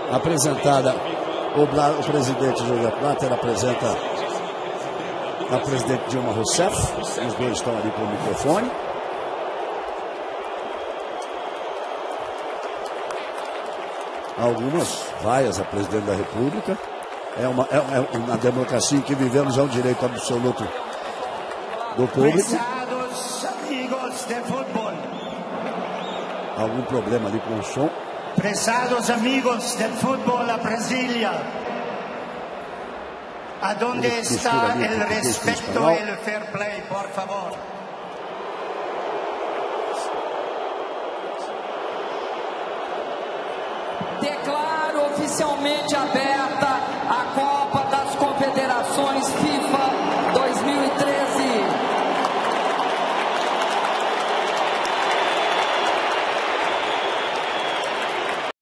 apresentada, o presidente José Blatter apresenta a presidente Dilma Rousseff, os dois estão ali com o microfone. Algumas vaias a presidente da República. É uma democracia em que vivemos, é um direito absoluto do público. Prezados amigos de futebol. Algum problema ali com o som. Prezados amigos de futebol a Brasília. Aonde está o respeito e o fair play, por favor? Declaro oficialmente aberta a Copa das Confederações FIFA